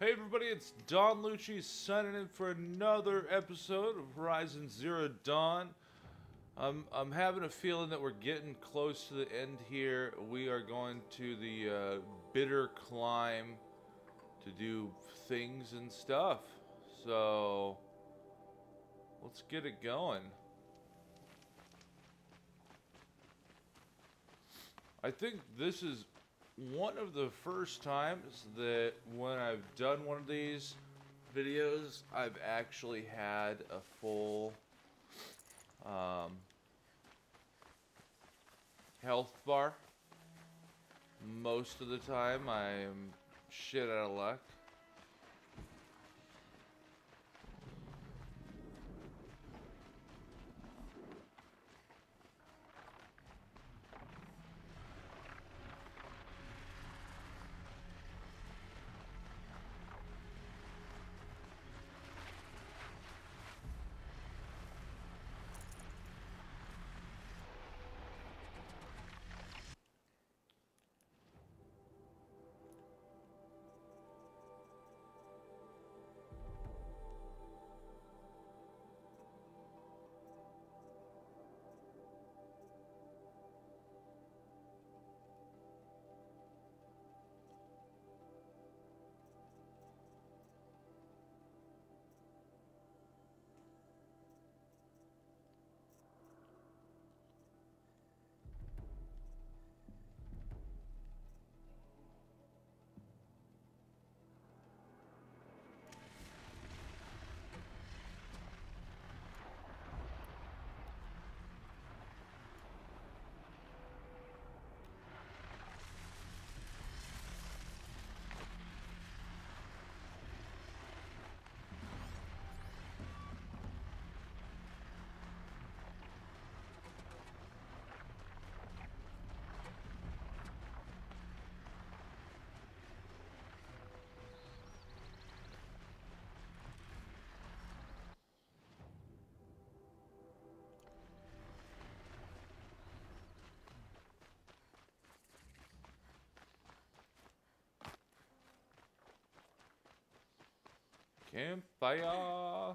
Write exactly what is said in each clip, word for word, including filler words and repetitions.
Hey everybody, it's Don Lucci signing in for another episode of Horizon Zero Dawn. I'm, I'm having a feeling that we're getting close to the end here. We are going to the uh, bitter climb to do things and stuff. So, let's get it going. I think this is one of the first times that when I've done one of these videos, I've actually had a full um, health bar. Most of the time, I'm shit out of luck. Campfire!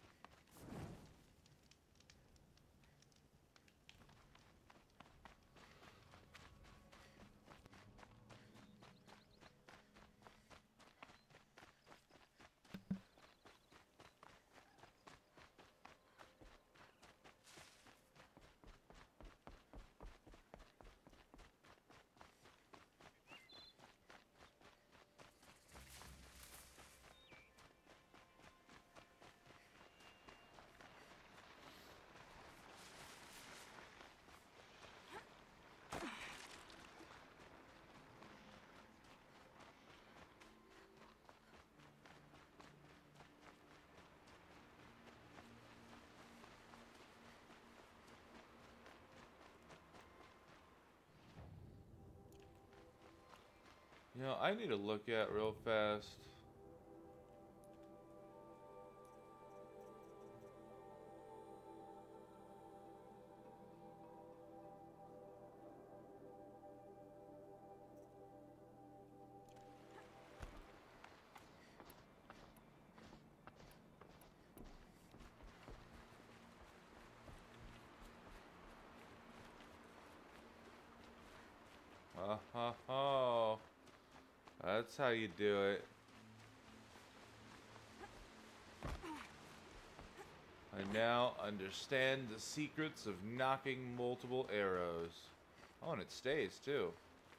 You know, I need to look at real fast. Oh, ho, ho. That's how you do it. I now understand the secrets of knocking multiple arrows. Oh, and it stays too.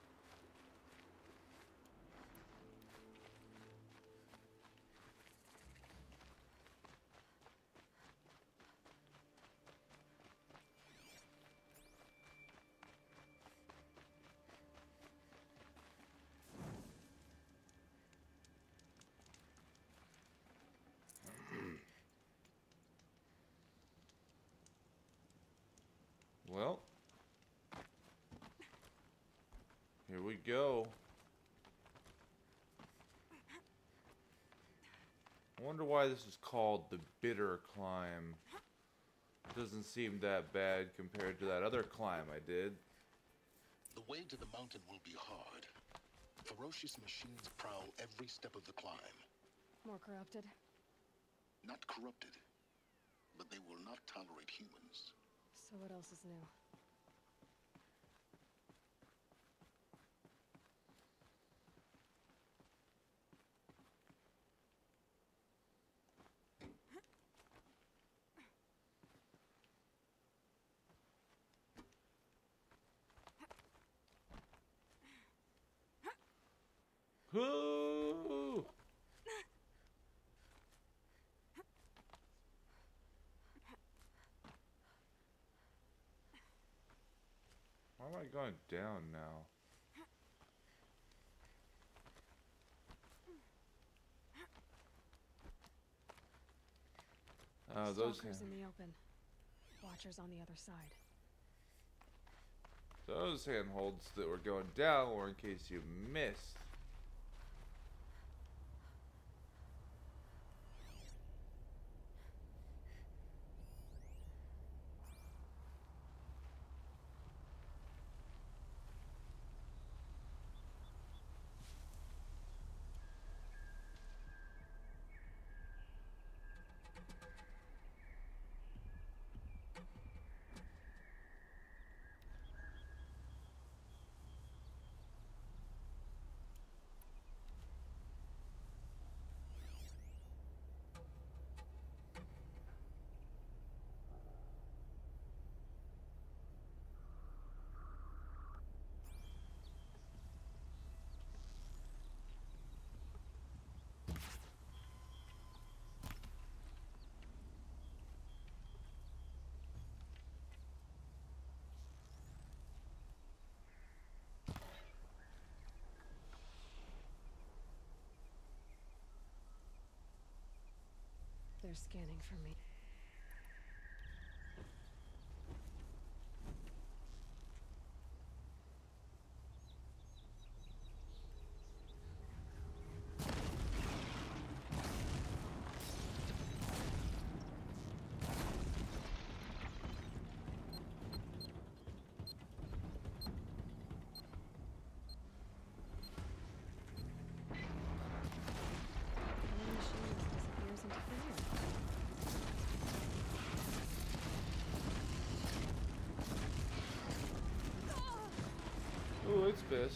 Well, here we go. I wonder why this is called the bitter climb. It doesn't seem that bad compared to that other climb I did. The way to the mountain will be hard. Ferocious machines prowl every step of the climb. More corrupted? Not corrupted, but they will not tolerate humans. So what else is new? Ooh. Why am I going down now? Oh, those Stalkers hand, in the open. Watchers on the other side. those handholds that were going down were in case you missed. They're scanning for me. Killing machines disappears into thin air. Ooh, it's pissed.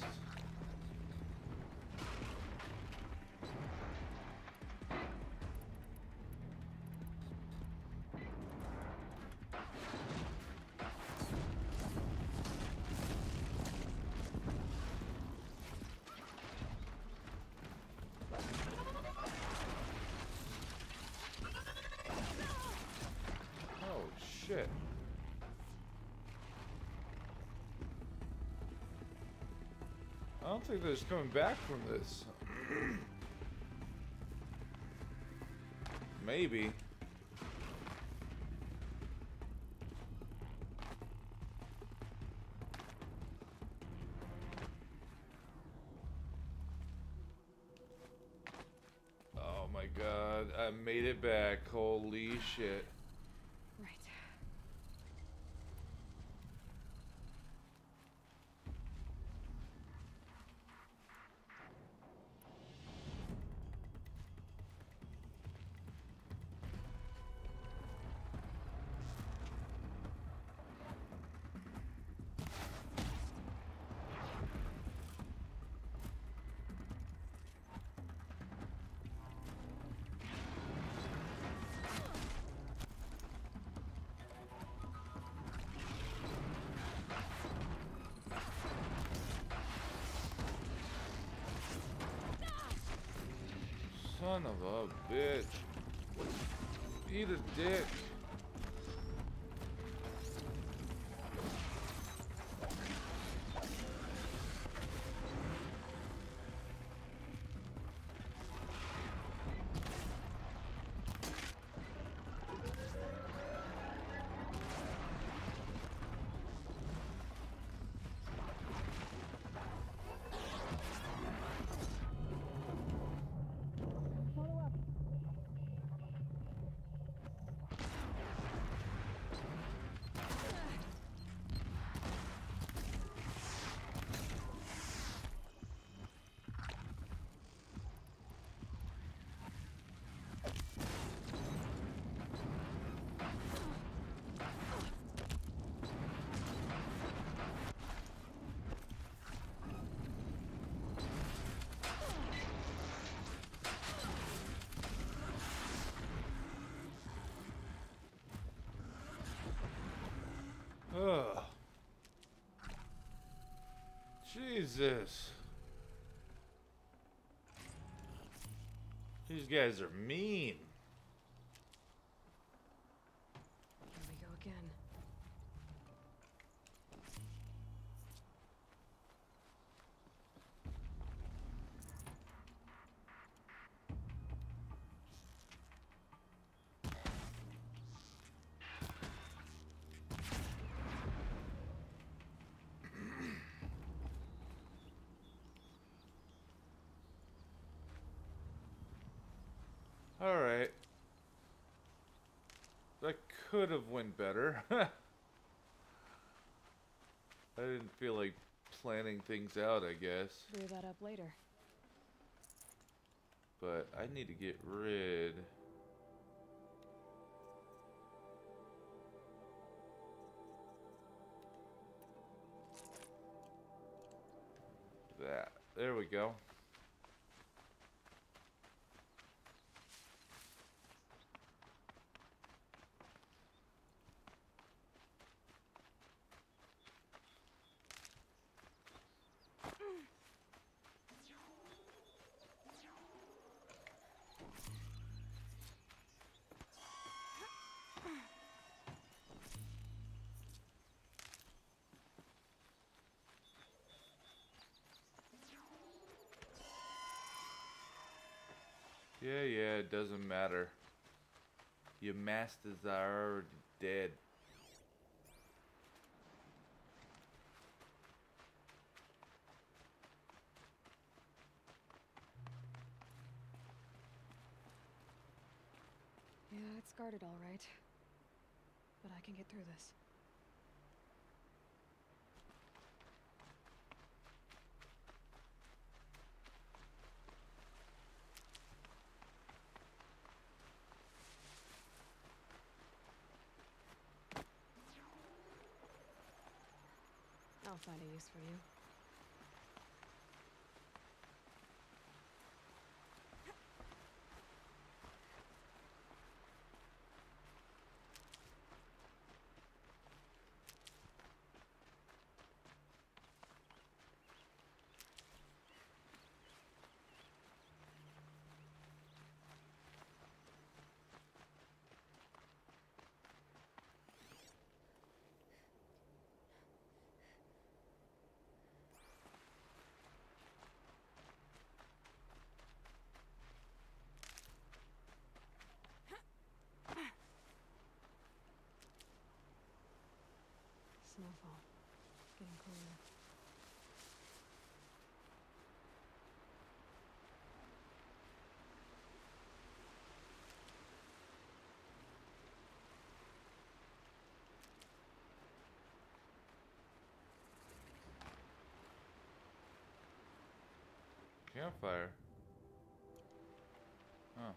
Oh, shit. I don't think they're just coming back from this. Maybe. Oh my god, I made it back. Holy shit. Right. Son of a bitch. Eat a dick. Jesus. These guys are mean. Here we go again. Alright. That could have went better. I didn't feel like planning things out, I guess. Clear that up later. But I need to get rid... that. There we go. Yeah, yeah, it doesn't matter. Your masters are already dead. Yeah, it's guarded all right. But I can get through this. I'll find a use for you. Snowfall. Getting cooler. Campfire. Huh.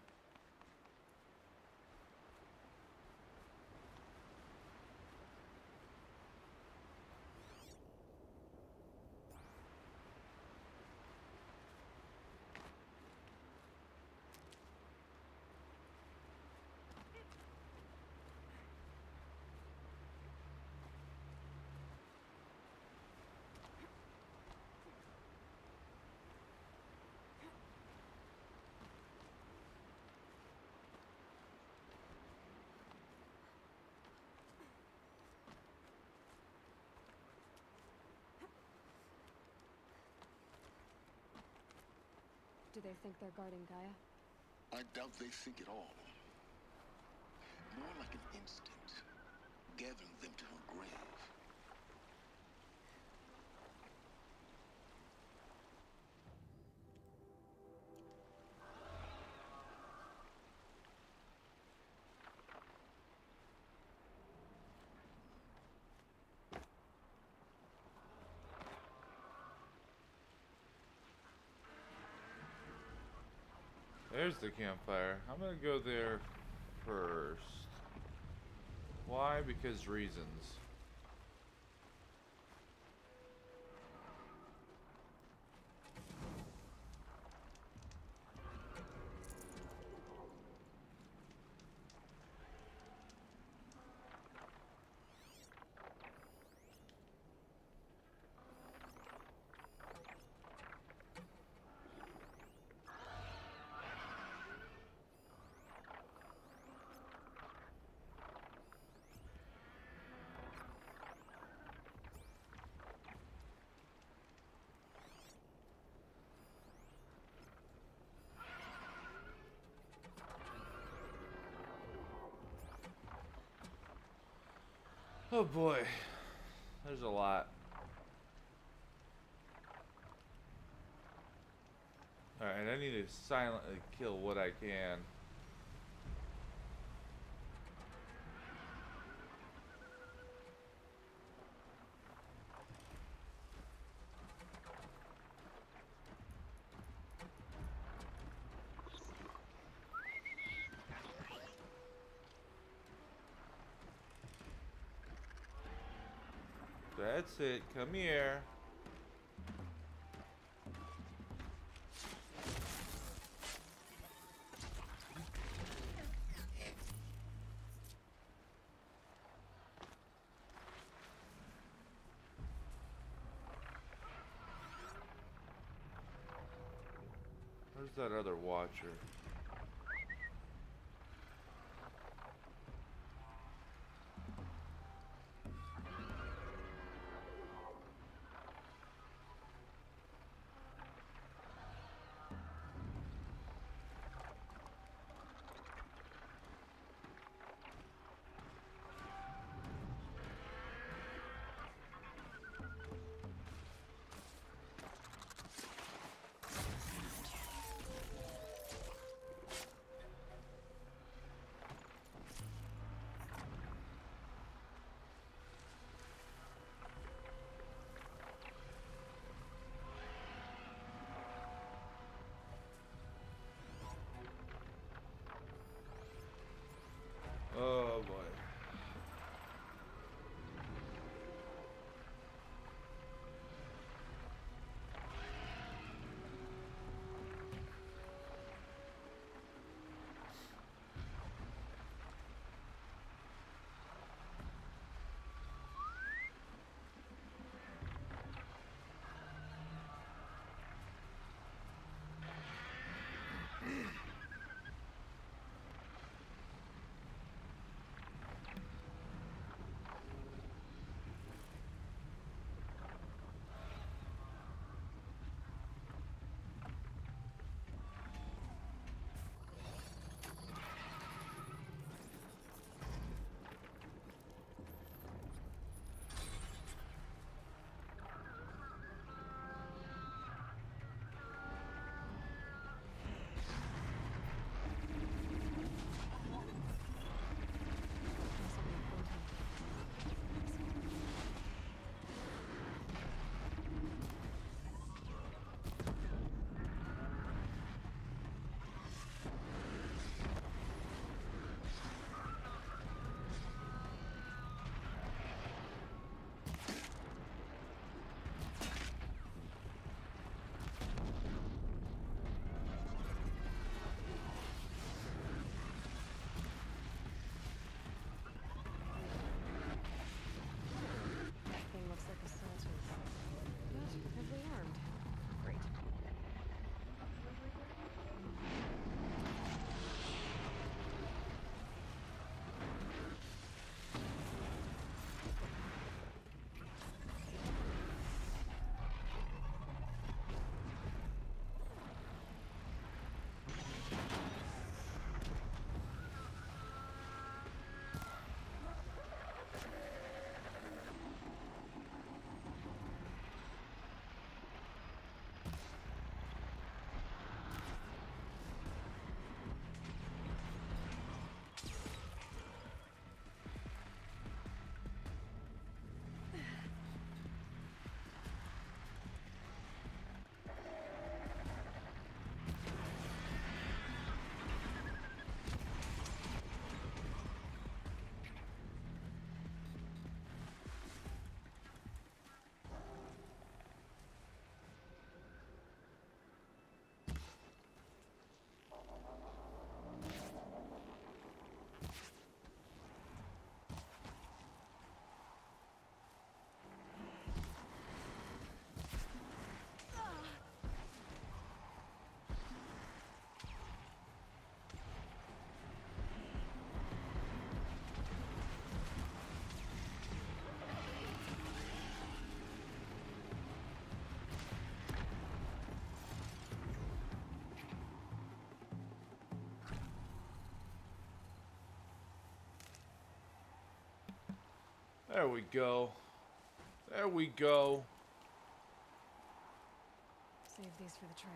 Do they think they're guarding Gaia? I doubt they think at all. More like an instinct, gathering them to her grave. There's the campfire. I'm gonna go there first. Why? Because reasons. Oh boy, there's a lot. Alright, I need to silently kill what I can. That's it. Come here. Where's that other watcher? There we go. There we go. Save these for the trail.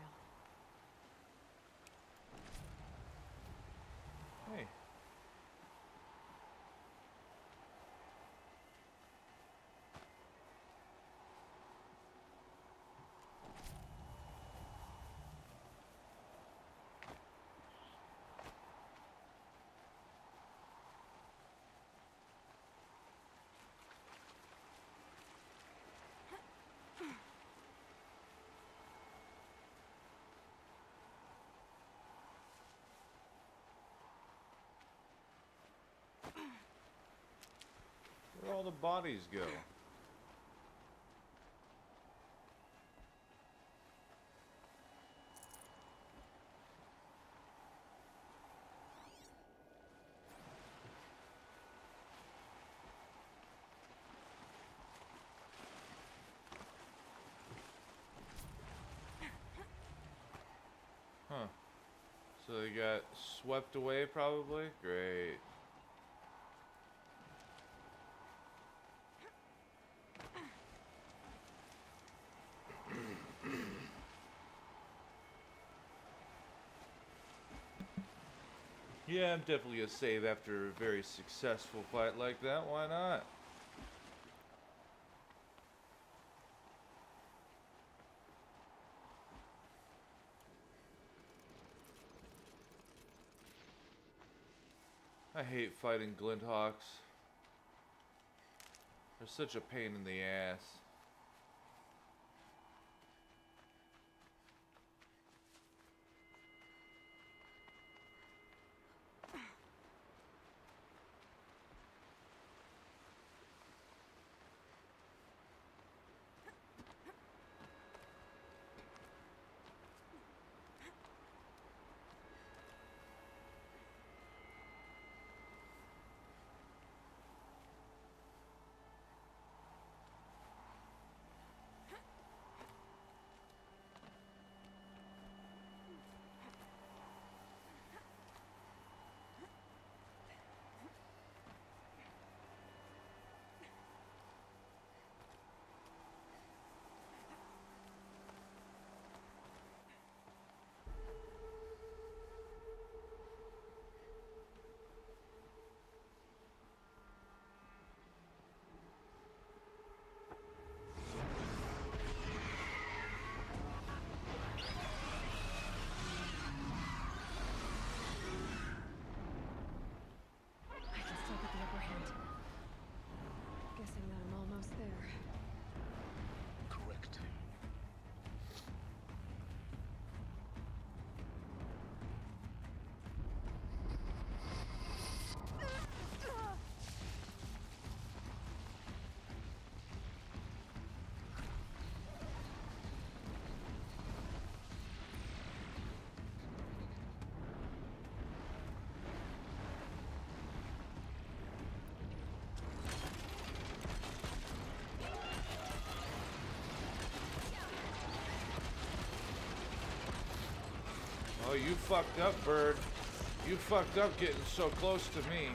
Hey. Where'd all the bodies go? Huh. So they got swept away probably? Great. Yeah, I'm definitely gonna save after a very successful fight like that. Why not? I hate fighting Glinthawks. They're such a pain in the ass. I can still get the upper hand. Guessing that I'm almost there. Correct. Oh, you fucked up, bird. You fucked up getting so close to me.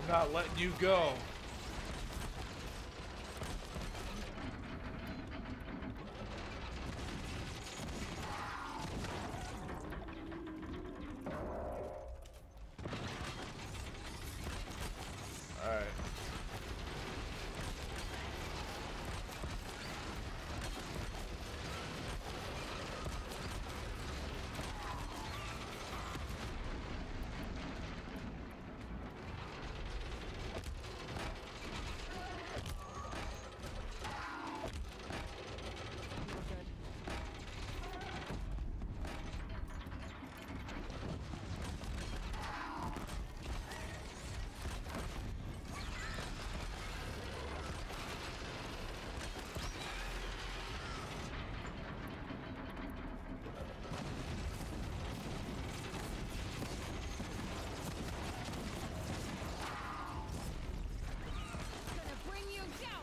I'm not letting you go. Alright. Gonna bring you down.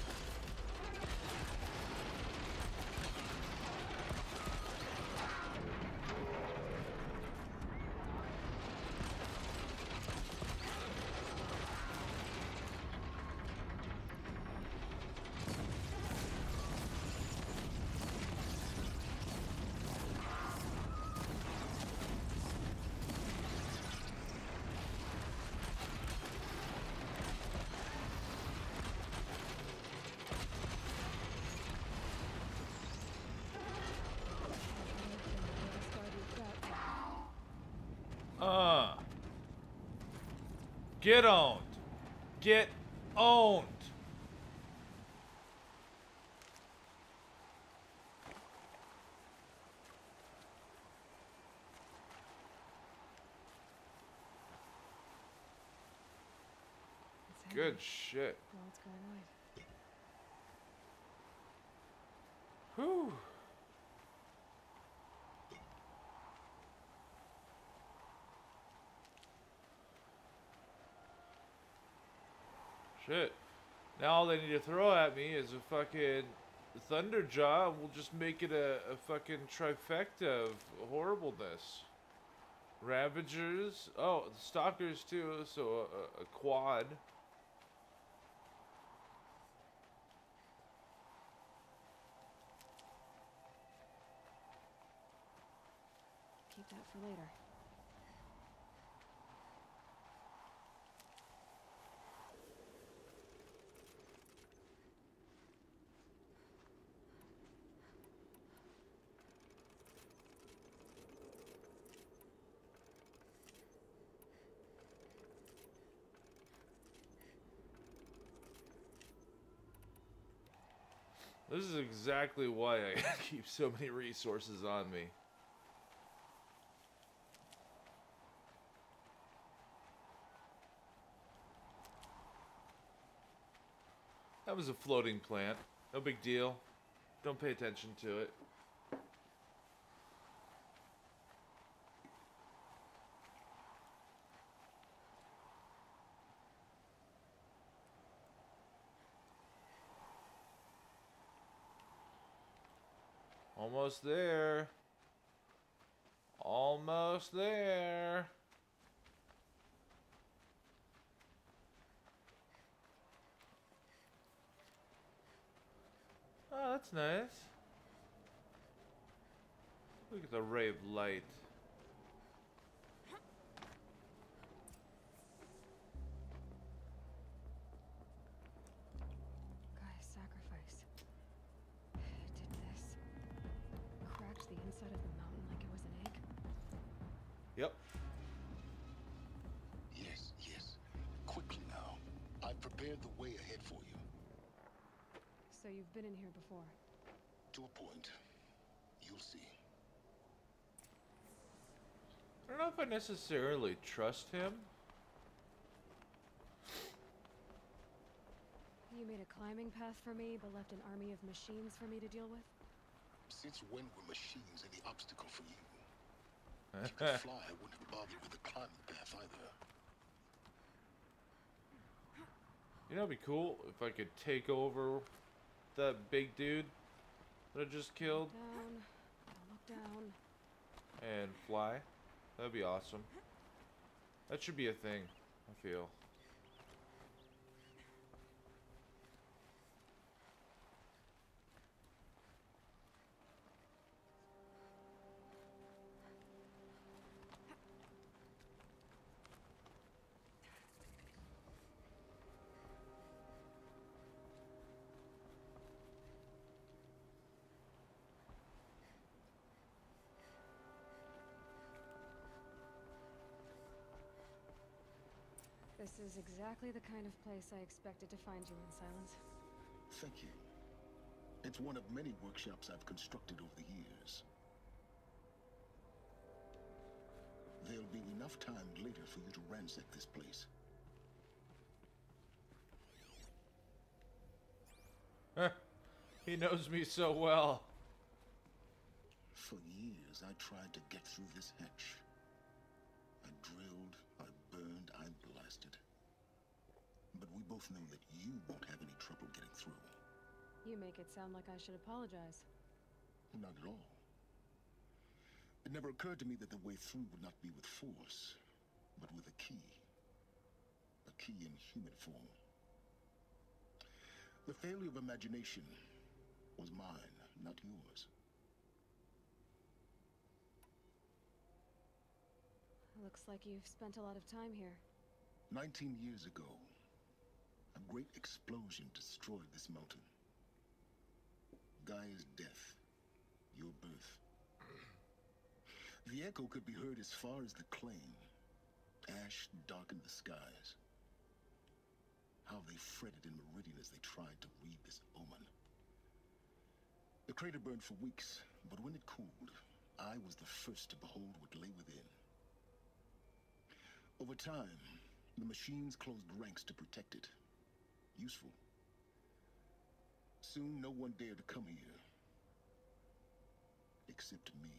Uh. Get owned. Get owned. It's Good heavy. shit. Well, it's going right. Whew. Shit. Now all they need to throw at me is a fucking Thunderjaw, and we'll just make it a, a fucking trifecta of horribleness. Ravagers. Oh, the Stalkers too, so a, a quad. Keep that for later. This is exactly why I keep so many resources on me. That was a floating plant. No big deal. Don't pay attention to it. Almost there. Almost there. Oh, that's nice. Look at the ray of light. Guy's sacrifice. It did this. Cracked the inside of the mountain like it was an egg. Yep. Yes, yes. Quickly now. I've prepared the way ahead for you. So you've been in here before. To a point. You'll see. I don't know if I necessarily trust him. You made a climbing path for me, but left an army of machines for me to deal with? Since when were machines any obstacle for you? If you could fly, I wouldn't have bothered with the climbing path either. You know, it'd be cool if I could take over that big dude that I just killed Down. Don't look down. and fly. That'd be awesome. That should be a thing, I feel. This is exactly the kind of place I expected to find you in, Silence. Thank you. It's one of many workshops I've constructed over the years. There'll be enough time later for you to ransack this place. He knows me so well. For years, I tried to get through this hatch. I drilled, I burned, I blasted. But we both know that you won't have any trouble getting through. You make it sound like I should apologize. Not at all. It never occurred to me that the way through would not be with force, but with a key. A key in human form. The failure of imagination was mine, not yours. Looks like you've spent a lot of time here. Nineteen years ago, a great explosion destroyed this mountain. Gaia's death, your birth. The echo could be heard as far as the claim. Ash darkened the skies. How they fretted in Meridian as they tried to read this omen. The crater burned for weeks, but when it cooled, I was the first to behold what lay within. Over time, the machines closed ranks to protect it. Useful. Soon, no one dared to come here. Except me.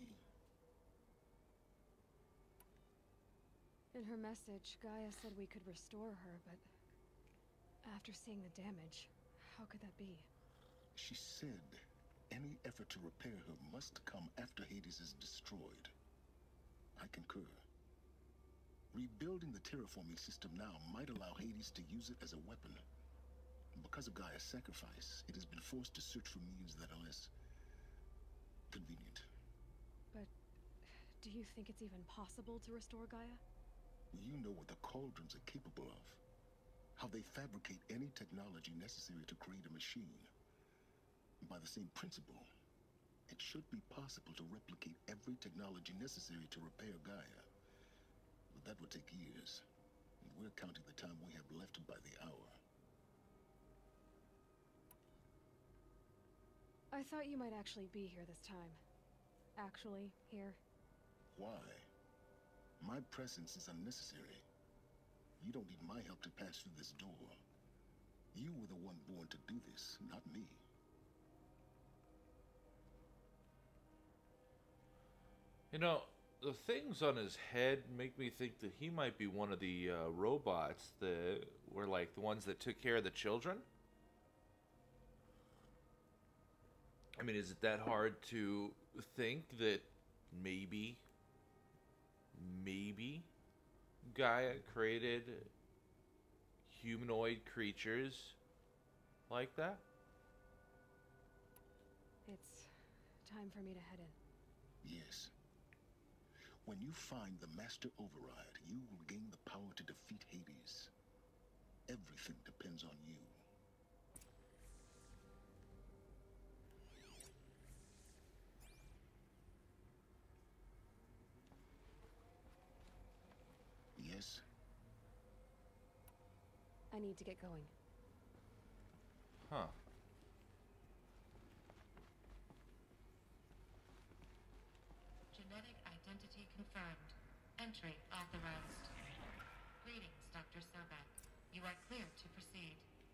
In her message, Gaia said we could restore her, but after seeing the damage, how could that be? She said any effort to repair her must come after Hades is destroyed. I concur. Rebuilding the terraforming system now might allow Hades to use it as a weapon. Because of Gaia's sacrifice, it has been forced to search for means that are less convenient. But do you think it's even possible to restore Gaia? You know what the Cauldrons are capable of. How they fabricate any technology necessary to create a machine. By the same principle, it should be possible to replicate every technology necessary to repair Gaia. But that would take years, and we're counting the time we have left by the hour. I thought you might actually be here this time. Actually, here. Why? My presence is unnecessary. You don't need my help to pass through this door. You were the one born to do this, not me. You know, the things on his head make me think that he might be one of the uh, robots that were like the ones that took care of the children. I mean, is it that hard to think that maybe, maybe Gaia created humanoid creatures like that? It's time for me to head in. Yes. When you find the Master Override, you will gain the power to defeat Hades. Everything depends on you. Yes? I need to get going. Huh. Genetic identity confirmed. Entry authorized. Greetings, Doctor Sobek. You are cleared to proceed.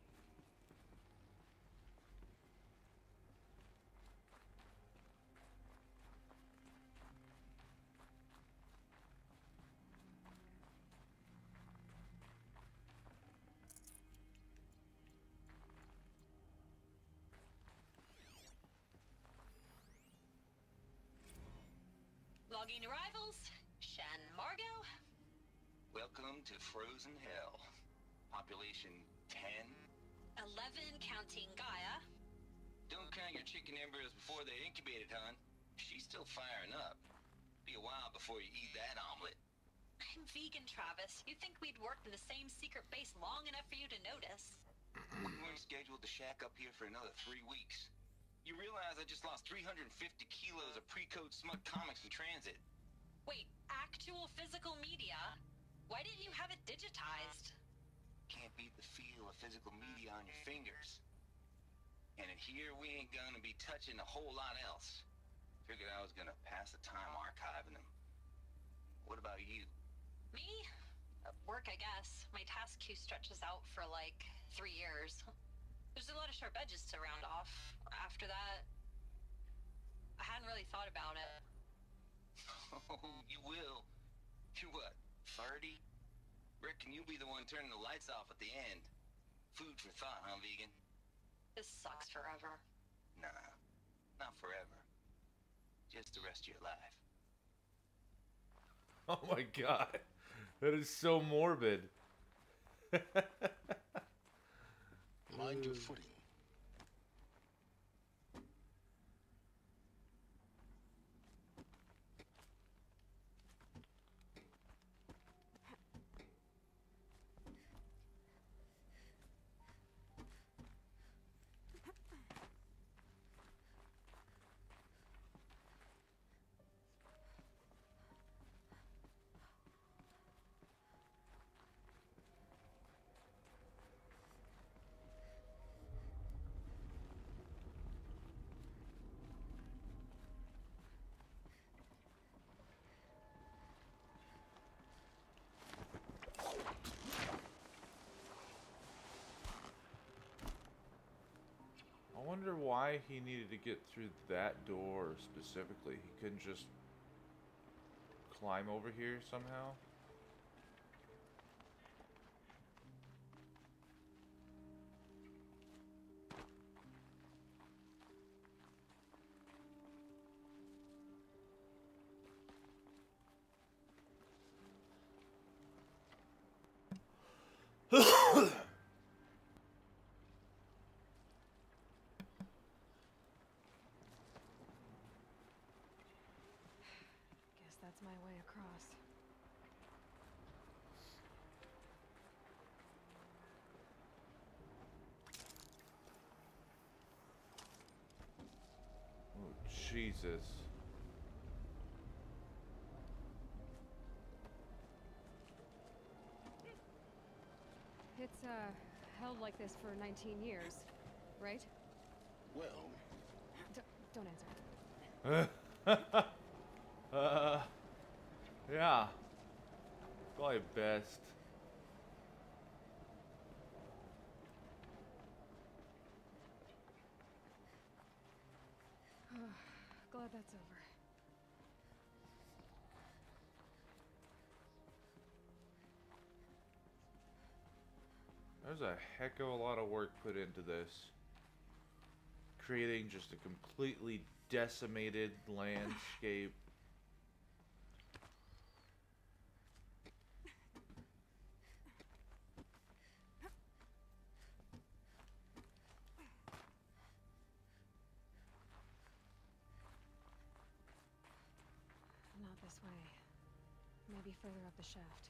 Logging arrivals. Shan Margot. Welcome to Frozen Hell. Population ten. eleven counting Gaia. Don't count your chicken embryos before they're incubated, hon. She's still firing up. Be a while before you eat that omelet. I'm vegan, Travis. You'd think we'd worked in the same secret base long enough for you to notice. We weren't scheduled to shack up here for another three weeks. You realize I just lost three hundred fifty kilos of pre-code smut comics in transit. Wait, actual physical media? Why didn't you have it digitized? Can't beat the feel of physical media on your fingers. And in here, we ain't gonna be touching a whole lot else. Figured I was gonna pass the time archiving them. What about you? Me? Uh, work, I guess. My task queue stretches out for like three years. There's a lot of sharp edges to round off. After that, I hadn't really thought about it. Oh, you will. You're what, thirty? Reckon you'll be the one turning the lights off at the end. Food for thought, huh, vegan? This sucks forever. Nah, not forever. Just the rest of your life. Oh my god. That is so morbid. Mind your footing. I wonder why he needed to get through that door specifically. He couldn't just climb over here somehow? Guess that's my way across. Oh, Jesus. It's, uh, held like this for nineteen years, right? Well, D don't answer. uh, yeah. Probably best. Glad that's over. There's a heck of a lot of work put into this. Creating just a completely decimated landscape. Not this way. Maybe further up the shaft.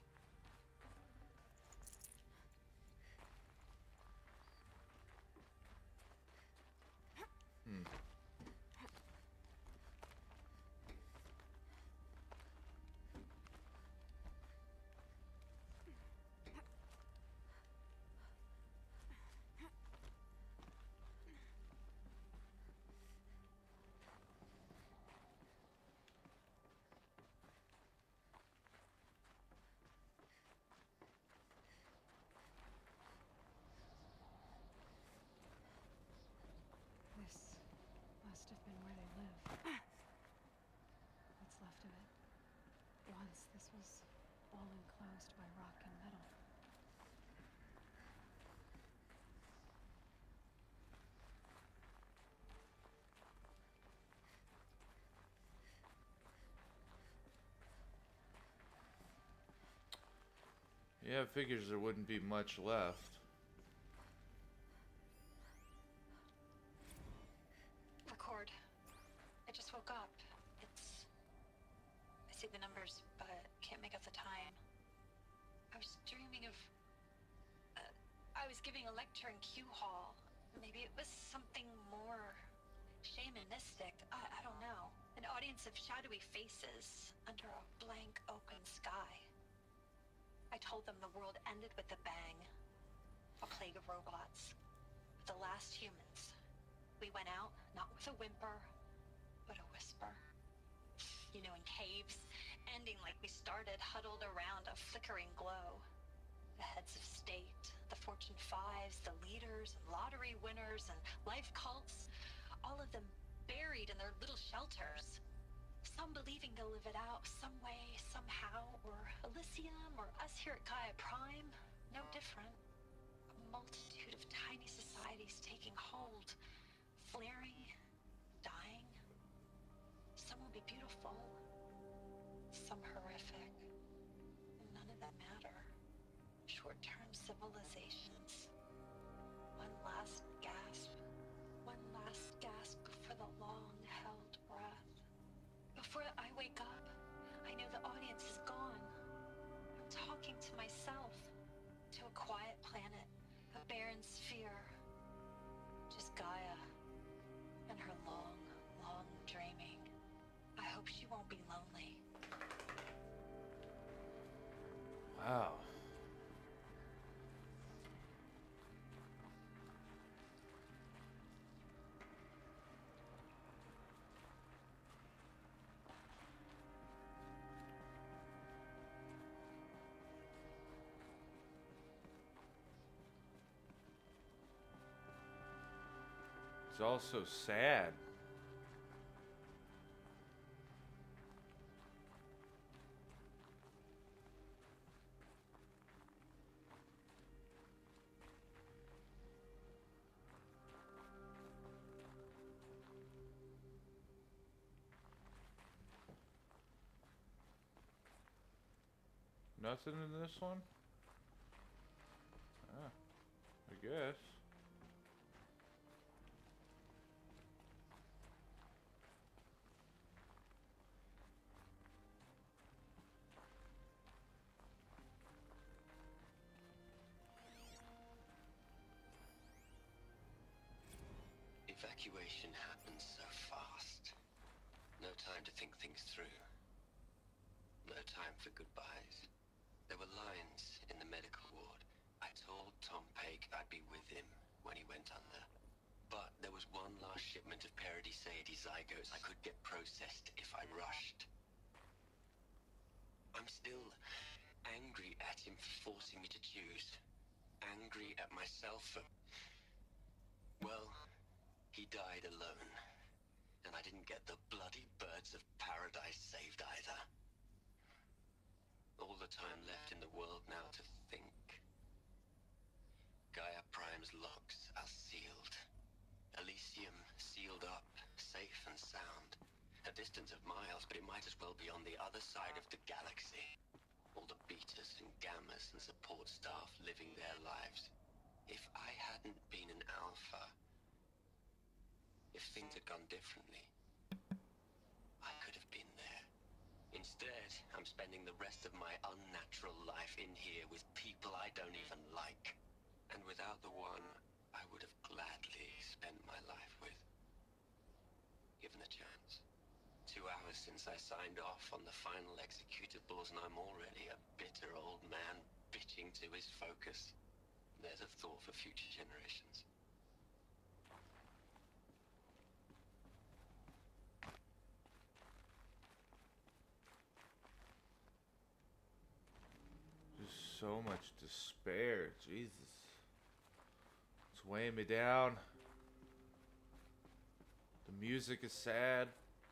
Hmm. This must have been where they live. What's left of it. Once this was all enclosed by rock and metal. Yeah, it figures there wouldn't be much left. Record. I just woke up. It's... I see the numbers, but can't make out the time. I was dreaming of... Uh, I was giving a lecture in Q Hall. Maybe it was something more shamanistic. I, I don't know. An audience of shadowy faces under a blank open sky. I told them the world ended with a bang. a plague of robots. The last humans. We went out, not with a whimper, but a whisper. You know, in caves, ending like we started, huddled around a flickering glow. The heads of state, the Fortune Fives, the leaders, and lottery winners, and life cults, all of them buried in their little shelters. Some believing they'll live it out some way, somehow, or Elysium, or us here at Gaia Prime, no different. A multitude of tiny societies taking hold, flaring, dying. Some will be beautiful, some horrific. None of them matter. Short-term civilizations. One last gasp. One last gasp before the long-held breath. Before I wake up, I know the audience is gone. I'm talking to myself. To a quiet planet. A barren sphere. Just Gaia. And her long, long dreaming. I hope she won't be lonely. Wow. It's also sad. Nothing in this one? Ah, I guess. Evacuation happens so fast. No time to think things through. No time for goodbyes. There were lines in the medical ward. I told Tom Paige I'd be with him when he went under. But there was one last shipment of Paradiseidae zygotes I could get processed if I rushed. I'm still angry at him for forcing me to choose. Angry at myself for... Well, he died alone. And I didn't get the bloody birds of paradise saved either. All the time left in the world now to think. Gaia Prime's locks are sealed. Elysium sealed up, safe and sound. A distance of miles, but it might as well be on the other side of the galaxy. All the betas and gammas and support staff living their lives. If I hadn't been an alpha, if things had gone differently, I could have been there. Instead, I'm spending the rest of my unnatural life in here with people I don't even like. And without the one I would have gladly spent my life with. Given a chance. Two hours since I signed off on the final executables and I'm already a bitter old man bitching to his focus. There's a thought for future generations. Just so much despair, Jesus. It's weighing me down. The music is sad.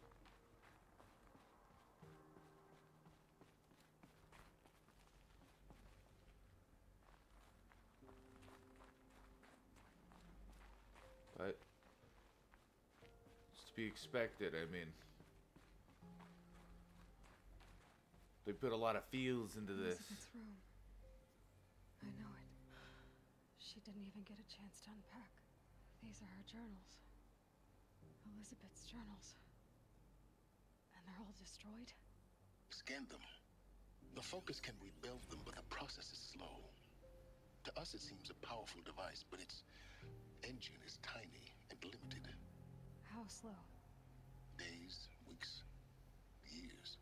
But it's to be expected, I mean. They put a lot of feels into this. Elizabeth's room. I know it. She didn't even get a chance to unpack. These are her journals. Elizabeth's journals. And they're all destroyed? Scan them. The Focus can rebuild them, but the process is slow. To us it seems a powerful device, but its engine is tiny and limited. How slow? Days, weeks, years.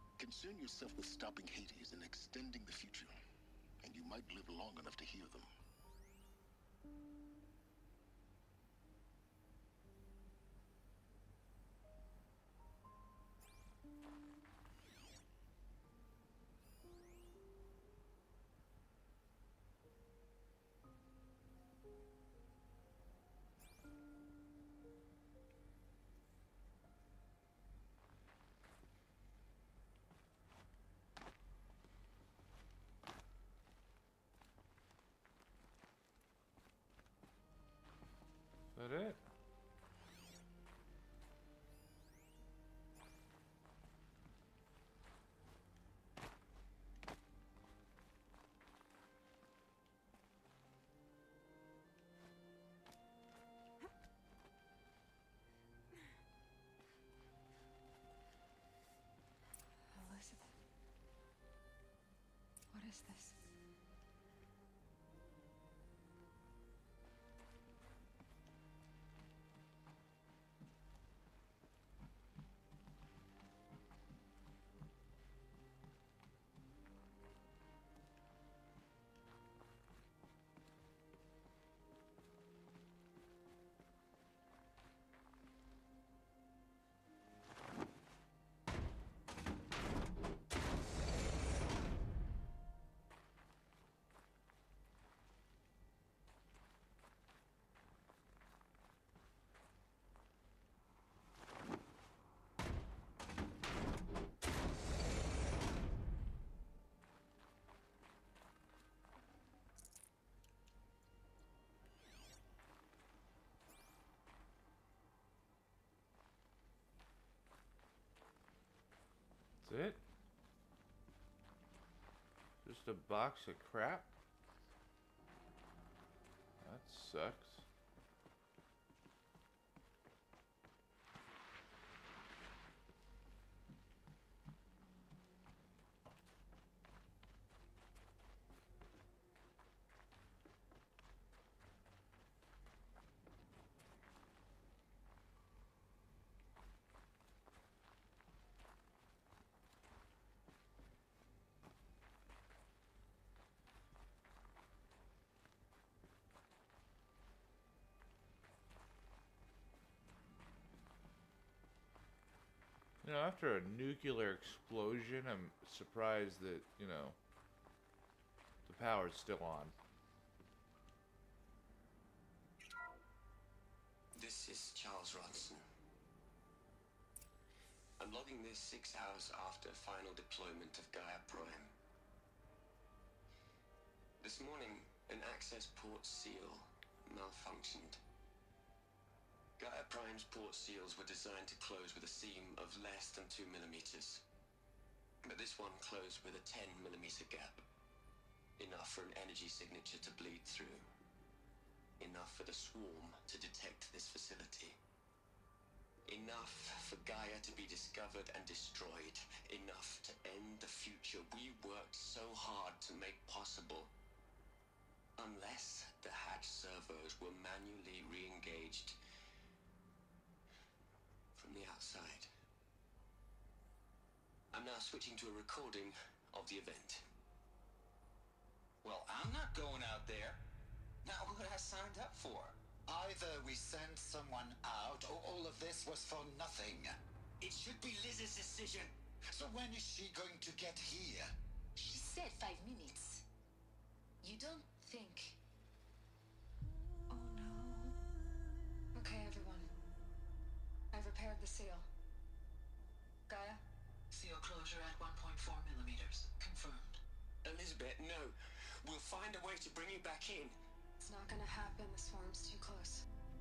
Concern yourself with stopping Hades and extending the future, and you might live long enough to hear them. Is that it? Elizabeth. What is this? That's it? Just a box of crap? That sucks. You know, after a nuclear explosion, I'm surprised that, you know, the power's still on. This is Charles Ronson. I'm logging this six hours after final deployment of Gaia Prime. This morning, an access port seal malfunctioned. Gaia Prime's port seals were designed to close with a seam of less than two millimeters. But this one closed with a ten millimeter gap. Enough for an energy signature to bleed through. Enough for the swarm to detect this facility. Enough for Gaia to be discovered and destroyed. Enough to end the future we worked so hard to make possible. Unless the hatch servos were manually re-engaged from the outside. I'm now switching to a recording of the event. Well, I'm not going out there. Not what I signed up for. Either we sent someone out, or all of this was for nothing. It should be Liz's decision. So when is she going to get here? She said five minutes. You don't think... Oh no. Okay, everyone. I've repaired the seal. Gaia? Seal closure at one point four millimeters. Confirmed. Elizabeth, no. We'll find a way to bring you back in. It's not gonna happen. The swarm's too close.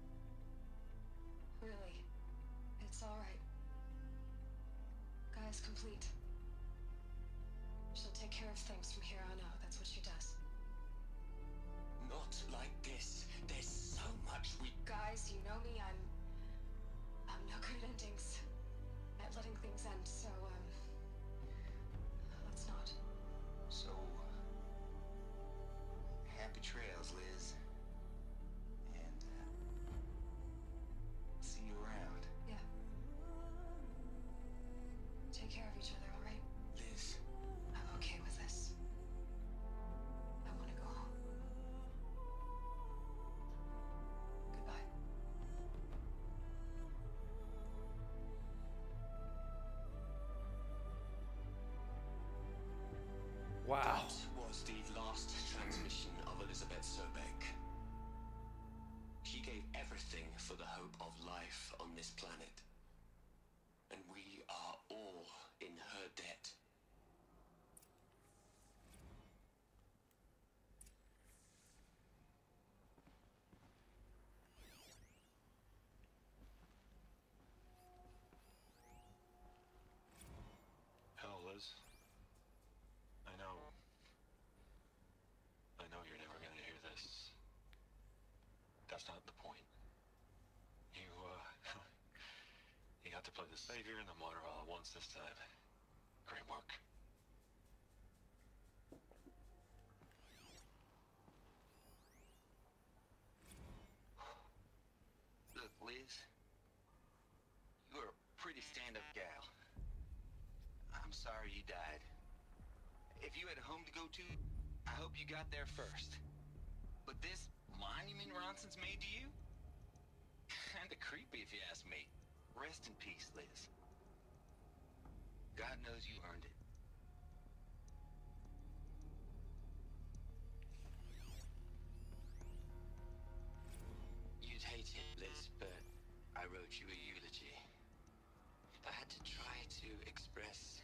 Really. It's alright. Gaia's complete. She'll take care of things from here on out. That's what she does. Not like this. There's so much we... Guys, you know me. I'm... I'm no good at endings. At letting things end, so, um... let's not. So, happy trails, Liz. And, uh, see you around. Yeah. Take care of each other, alright? Liz. I'm okay with this. I want to go home. Goodbye. Wow. That was the last transmission of Elizabeth Sobeck. She gave everything for the hope of life on this planet. And we are all in her debt. savior and the martyr all at once this time. Great work. Look, Liz, you're a pretty stand-up gal. I'm sorry you died. If you had a home to go to, I hope you got there first. But this monument Ronson's made to you? Kinda creepy if you ask me. Rest in peace, Liz. God knows you earned it. You'd hate it, Liz, but I wrote you a eulogy. I had to try to express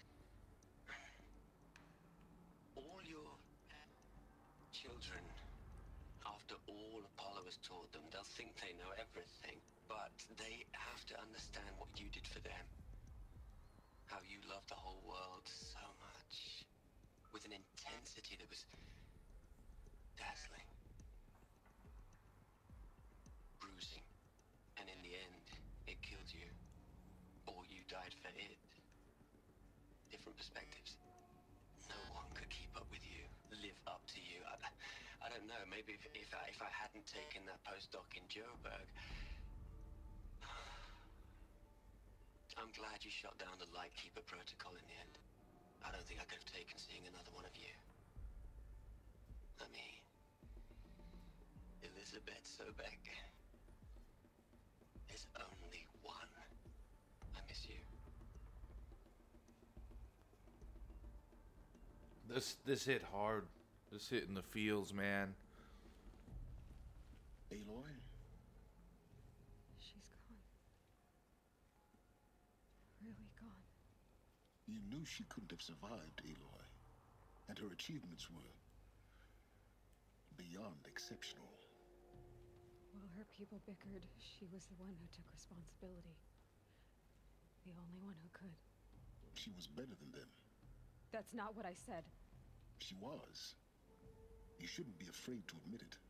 all your children. After all Apollo has taught them, they'll think they know everything, but they have to understand what you did for them. How you loved the whole world so much, with an intensity that was dazzling, bruising, and in the end, it killed you, or you died for it. Different perspectives. No one could keep up with you, live up to you. I, I don't know, maybe if, if, I, if I hadn't taken that postdoc in Joburg, I'm glad you shot down the Lightkeeper protocol in the end. I don't think I could have taken seeing another one of you. I mean, Elizabeth Sobek. There's only one. I miss you. This this hit hard. This hit in the feels, man. Aloy? She's gone. Really gone. You knew she couldn't have survived, Aloy. And her achievements were beyond exceptional. While her people bickered, she was the one who took responsibility. The only one who could. She was better than them. That's not what I said. She was. You shouldn't be afraid to admit it.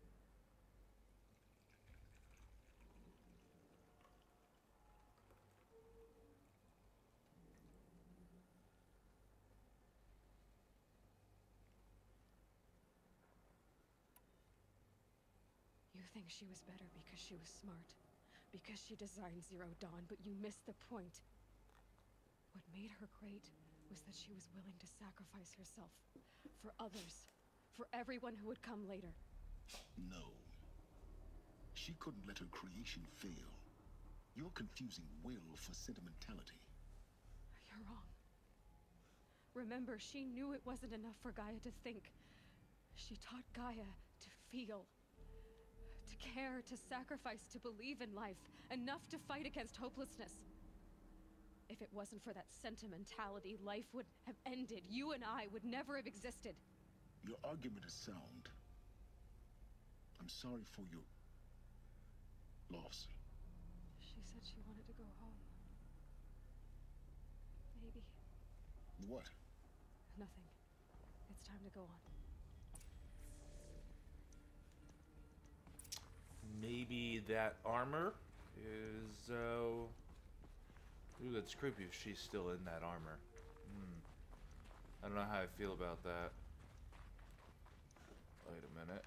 You think she was better because she was smart, because she designed Zero Dawn, but you missed the point. What made her great was that she was willing to sacrifice herself for others, for everyone who would come later. No. She couldn't let her creation fail. You're confusing will for sentimentality. You're wrong. Remember, she knew it wasn't enough for Gaia to think. She taught Gaia to feel. To care, to sacrifice, to believe in life. Enough to fight against hopelessness. If it wasn't for that sentimentality, life would have ended. You and I would never have existed. Your argument is sound. I'm sorry for your loss. She said she wanted to go home. Maybe. What? Nothing. It's time to go on. Maybe that armor is, uh... Ooh, that's creepy if she's still in that armor. Hmm. I don't know how I feel about that. Wait a minute.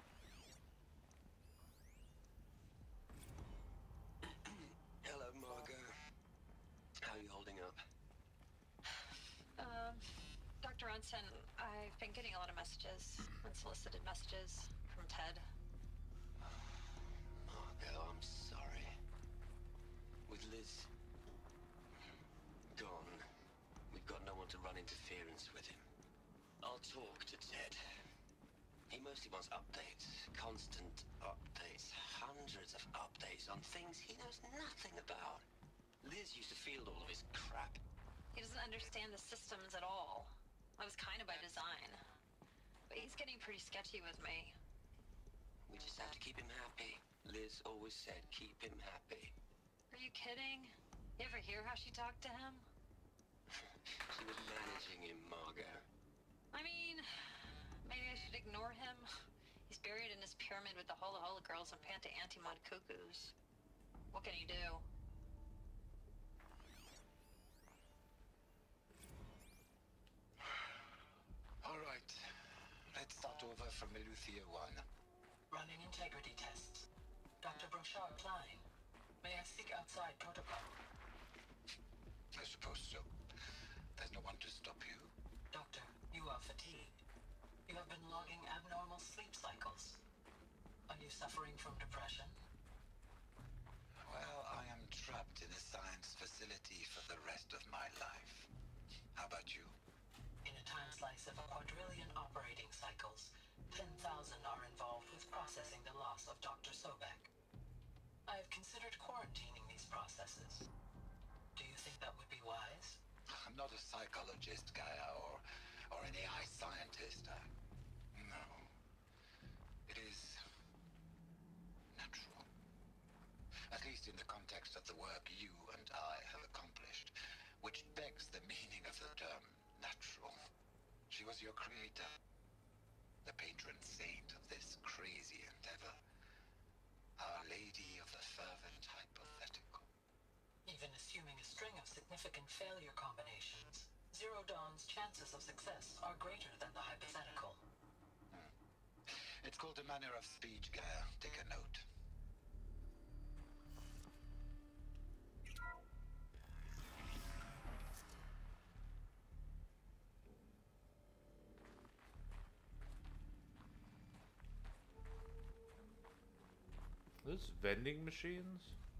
Hello, Margot. How are you holding up? Um, Doctor Ronson, I've been getting a lot of messages, unsolicited messages from Ted. Margot, I'm sorry. With Liz gone, we've got no one to run interference with him. I'll talk to Ted. He mostly wants updates, constant updates, hundreds of updates on things he knows nothing about. Liz used to field all of his crap. He doesn't understand the systems at all. That was kind of by design. But he's getting pretty sketchy with me. We just have to keep him happy. Liz always said, keep him happy. Are you kidding? You ever hear how she talked to him? She was managing him, Margot. I mean, maybe I should ignore him. He's buried in his pyramid with the Hola Hola girls and Panta Antimod cuckoos. What can he do? from Eleuthia one. Running integrity tests. Doctor Brochard Klein. May I speak outside protocol? I suppose so. There's no one to stop you. Doctor, you are fatigued. You have been logging abnormal sleep cycles. Are you suffering from depression? Well, I am trapped in a science facility for the rest of my life. How about you? In a time slice of a quadrillion operating cycles, ten thousand are involved with processing the loss of Doctor Sobek. I have considered quarantining these processes. Do you think that would be wise? I'm not a psychologist, Gaia, or, or an A I scientist. I, no. It is natural. At least in the context of the work you and I have accomplished, which begs the meaning of the term natural. She was your creator, the patron saint of this crazy endeavor. Our Lady of the Fervent Hypothetical. Even assuming a string of significant failure combinations, Zero Dawn's chances of success are greater than the hypothetical. Hmm. It's called a manner of speech, Gaia. Take a note. Those vending machines?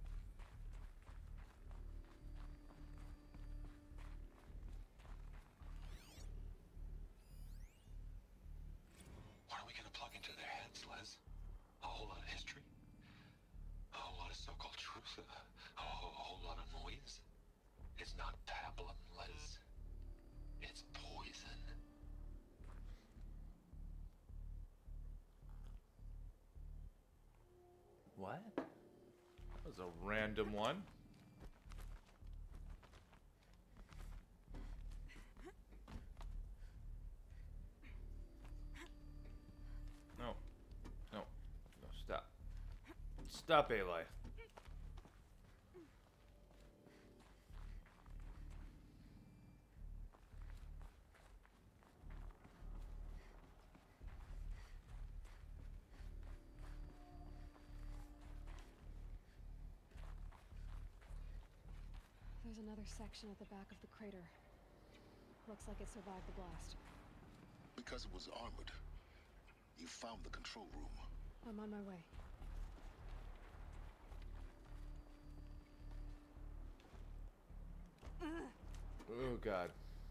What are we going to plug into their heads, Liz? A whole lot of history? A whole lot of so-called truth? A, a, whole, a whole lot of noise? It's not pablum, Liz. It's poison. What? That was a random one. No. No. No, stop. Stop, Aloy. There's another section at the back of the crater. Looks like it survived the blast. Because it was armored, you found the control room. I'm on my way. Oh, God.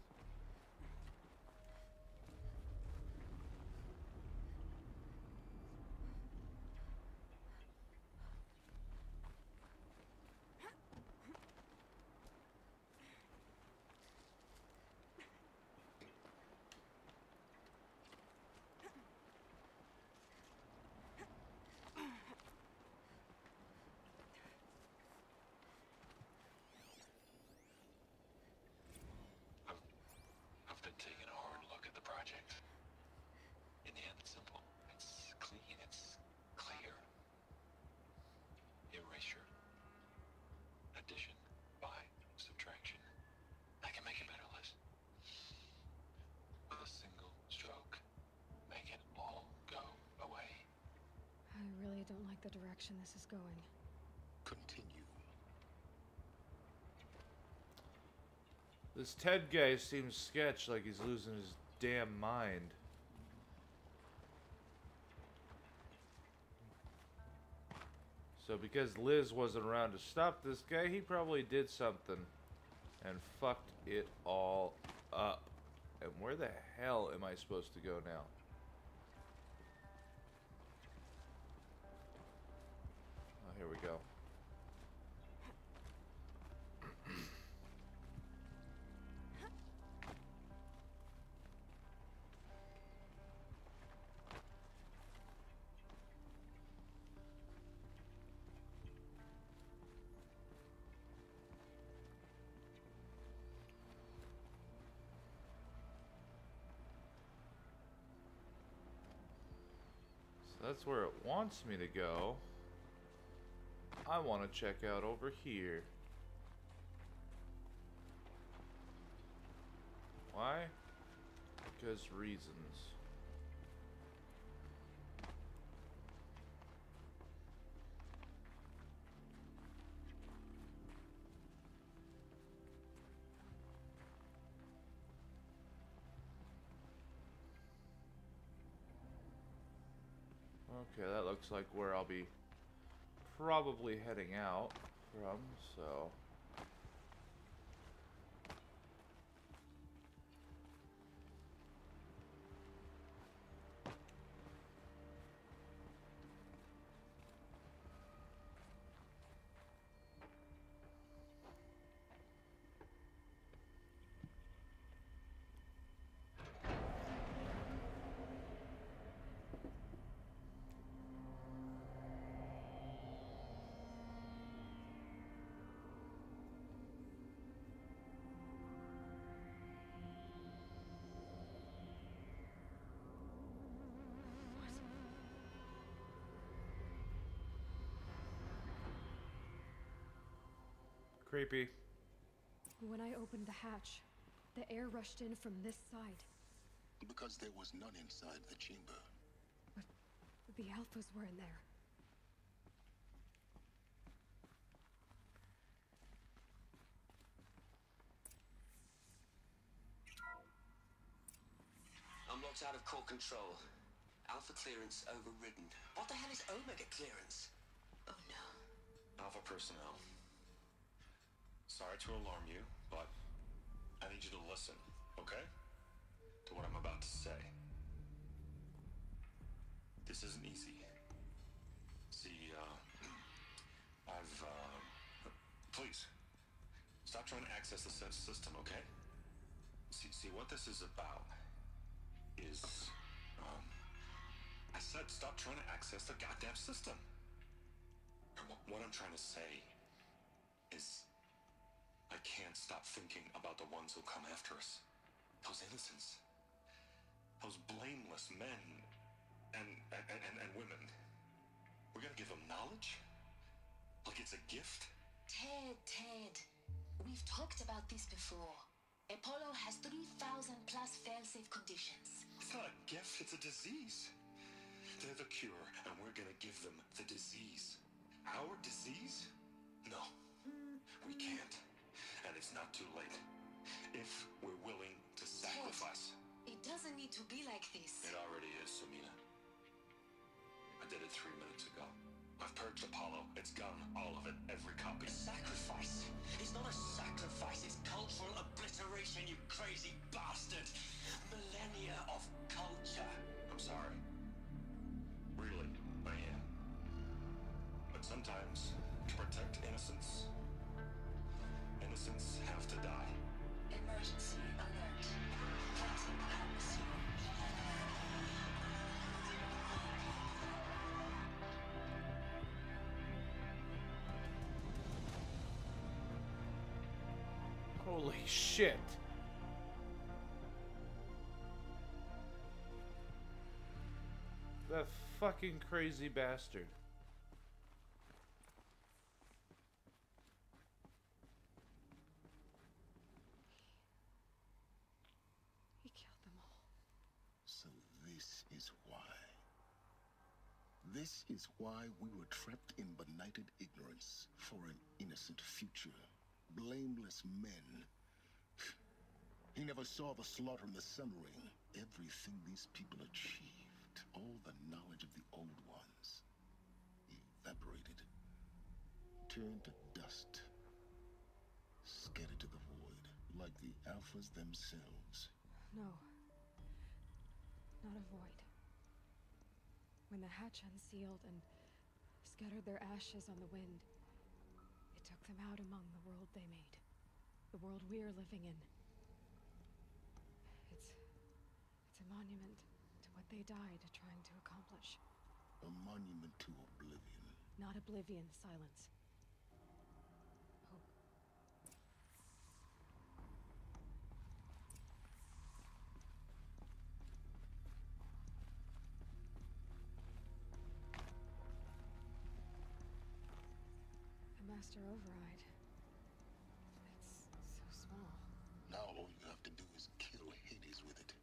I've been taking a hard look at the project. In the end, it's simple. It's clean. It's clear. Erasure. Addition. By subtraction. I can make it better, Liz. With a single stroke. Make it all go away. I really don't like the direction this is going. Continue. This Ted guy seems sketch, like he's losing his damn mind. So because Liz wasn't around to stop this guy, he probably did something and fucked it all up. And where the hell am I supposed to go now? Oh, here we go. That's where it wants me to go. I want to check out over here. Why? Because reasons. Okay, that looks like where I'll be probably heading out from, so... Creepy. When I opened the hatch, the air rushed in from this side. Because there was none inside the chamber. But the Alphas were in there. Unlocked out of core control. Alpha clearance overridden. What the hell is Omega clearance? Oh no. Alpha personnel. Sorry to alarm you, but I need you to listen, okay? To what I'm about to say. This isn't easy. See, uh, I've, uh, please, stop trying to access the sense system, okay? See, see, what this is about is, um, I said stop trying to access the goddamn system. And what, what I'm trying to say is, I can't stop thinking about the ones who'll come after us. Those innocents. Those blameless men and, and, and, and women. We're gonna give them knowledge? Like it's a gift? Ted, Ted. We've talked about this before. Apollo has three thousand plus fail-safe conditions. It's not a gift, it's a disease. They're the cure, and we're gonna give them the disease. Our disease? No. We can't. And it's not too late. If we're willing to sacrifice. Ted, it doesn't need to be like this. It already is, Samina. I did it three minutes ago. I've purged Apollo. It's gone. All of it. Every copy. A sacrifice? It's not a sacrifice. It's cultural obliteration, you crazy bastard. Millennia of culture. I'm sorry. Really, I am. But sometimes, to protect innocence, innocents have to die. Emergency alert. Planting atmosphere. Holy shit. That fucking crazy bastard. He killed them all. So this is why. This is why we were trapped in benighted ignorance for an innocent future. Blameless men. He never saw the slaughter in the Sun Ring. Everything these people achieved, all the knowledge of the old ones, evaporated, turned to dust, scattered to the void, like the Alphas themselves. No. Not a void. When the hatch unsealed and scattered their ashes on the wind, it took them out among the world they made. The world we're living in. It's... it's a monument to what they died trying to accomplish. A monument to oblivion. Not oblivion, silence. Hope. The Master Override. It's so small. Now all you have to do is kill Hades with it.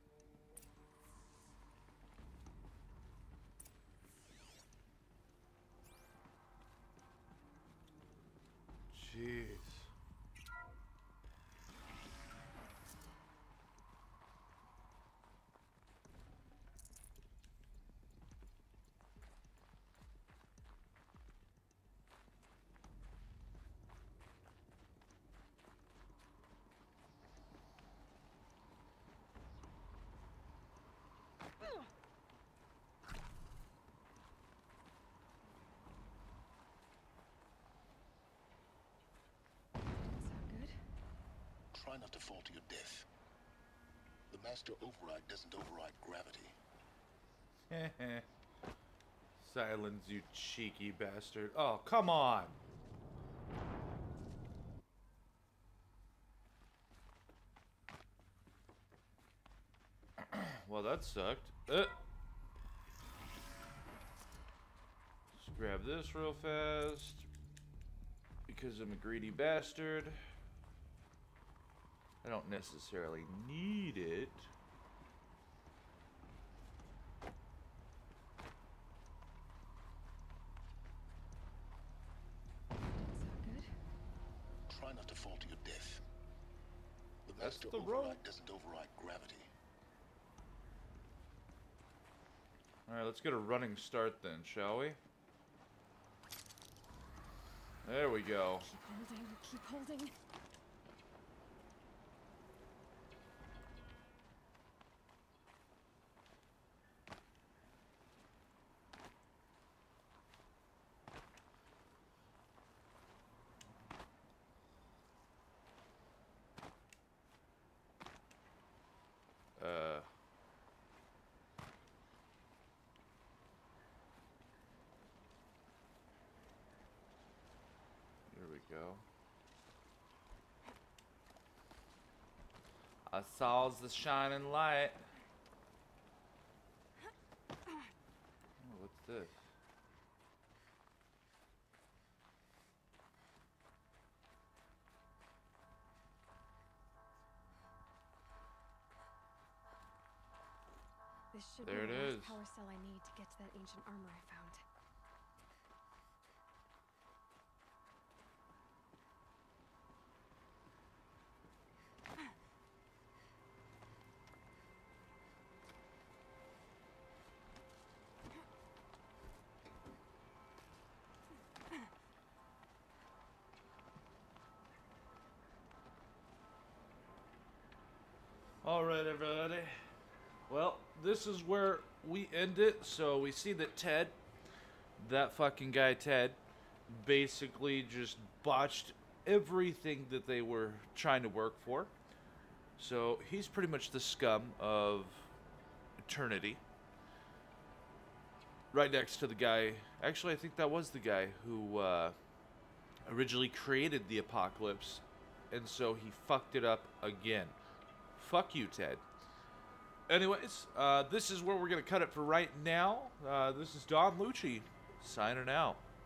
Jeez. Try not to fall to your death. The master override doesn't override gravity. Silence, you cheeky bastard. Oh, come on. Well, that sucked. Uh. Just grab this real fast. Because I'm a greedy bastard. I don't necessarily need it. Try not to fall to your death. The That's master the override road. doesn't override gravity. Alright, let's get a running start then, shall we? There we go. Keep holding, keep holding. Uh... Here we go. I saw the shining light. Oh, what's this? This should There be it the last is. power cell I need to get to that ancient armor I found. Alright, everybody. Well, this is where we end it. So we see that Ted, that fucking guy Ted, basically just botched everything that they were trying to work for. So he's pretty much the scum of eternity. Right next to the guy, actually I think that was the guy who uh, originally created the apocalypse, and so he fucked it up again. Fuck you, Ted. Anyways, uh, this is where we're going to cut it for right now. Uh, this is Don Lucci, signing out.